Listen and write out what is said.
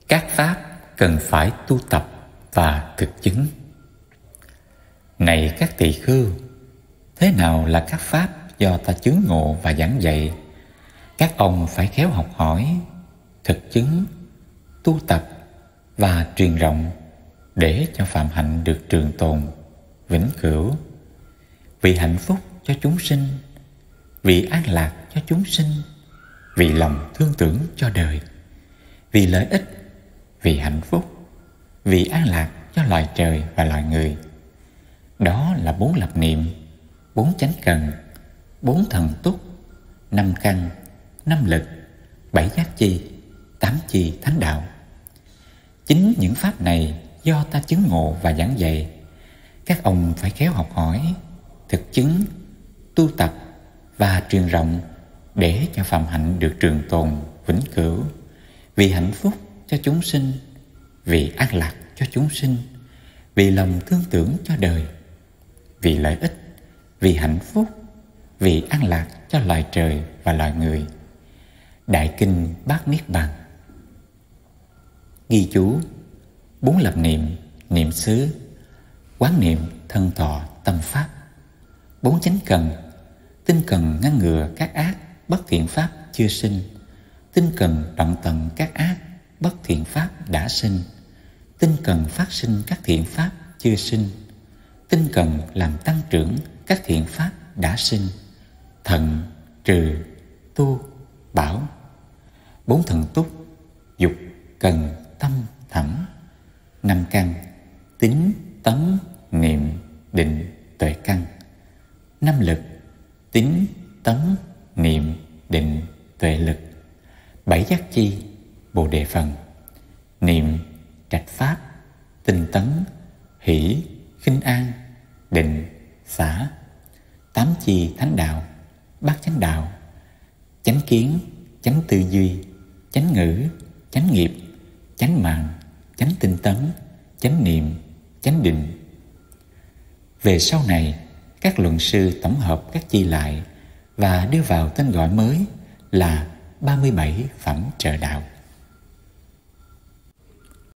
Các pháp cần phải tu tập và thực chứng. Này các tỳ khưu, thế nào là các pháp do ta chứng ngộ và giảng dạy? Các ông phải khéo học hỏi, thực chứng, tu tập và truyền rộng, để cho phạm hạnh được trường tồn, vĩnh cửu, vì hạnh phúc cho chúng sinh, vì an lạc cho chúng sinh, vì lòng thương tưởng cho đời, vì lợi ích, vì hạnh phúc, vì an lạc cho loài trời và loài người. Đó là 4 lập niệm, 4 chánh cần, 4 thần túc, 5 căn, 5 lực, 7 giác chi, 8 chi thánh đạo. Chính những pháp này do ta chứng ngộ và giảng dạy. Các ông phải khéo học hỏi, thực chứng, tu tập và truyền rộng, để cho phạm hạnh được trường tồn, vĩnh cửu, vì hạnh phúc cho chúng sinh, vì an lạc cho chúng sinh, vì lòng thương tưởng cho đời, vì lợi ích, vì hạnh phúc, vì an lạc cho loài trời và loài người. Đại kinh Bát Niết Bàn. Ghi chú: 4 lập niệm, niệm xứ, quán niệm thân thọ tâm pháp. 4 chánh cần, tinh cần ngăn ngừa các ác bất thiện pháp chưa sinh, tinh cần đoạn tận các ác bất thiện pháp đã sinh, tinh cần phát sinh các thiện pháp chưa sinh, tinh cần làm tăng trưởng các thiện pháp đã sinh, thần, trừ, tu, bảo. 4 thần túc: dục, cần, tâm, thẩm. 5 căn: tín, tấn, niệm, định, tuệ căn. 5 lực: tín, tấn, niệm, định, tuệ lực. 7 giác chi: bồ đề phần, niệm, trạch pháp, tinh tấn, hỷ, khinh an, định, xả. 8 chi thánh đạo: bát chánh đạo, chánh kiến, chánh tư duy, chánh ngữ, chánh nghiệp, chánh mạng, chánh tinh tấn, chánh niệm, chánh định. Về sau này, các luận sư tổng hợp các chi lại và đưa vào tên gọi mới là 37 phẩm trợ đạo.